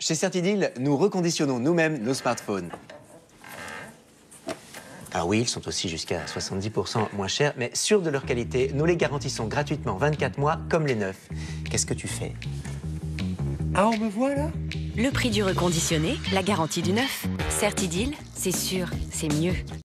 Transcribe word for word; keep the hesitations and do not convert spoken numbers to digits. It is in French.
Chez Certidil, nous reconditionnons nous-mêmes nos smartphones. Alors oui, ils sont aussi jusqu'à soixante-dix pour cent moins chers, mais sûrs de leur qualité, nous les garantissons gratuitement vingt-quatre mois, comme les neufs. Qu'est-ce que tu fais? Ah, on me voit là? Le prix du reconditionné, la garantie du neuf. Certidil, c'est sûr, c'est mieux.